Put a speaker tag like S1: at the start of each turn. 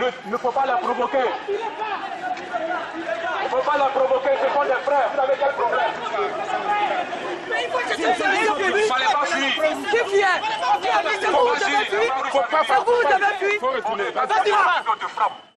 S1: ne faut pas la provoquer. Il ne faut pas la provoquer, ce sont des frères. Vous avez quel problème?
S2: Il ne fallait pas fuir.
S3: Qui vient? Vous avez fui? Vous avez fui?
S2: Il faut retourner.
S3: Vas-y,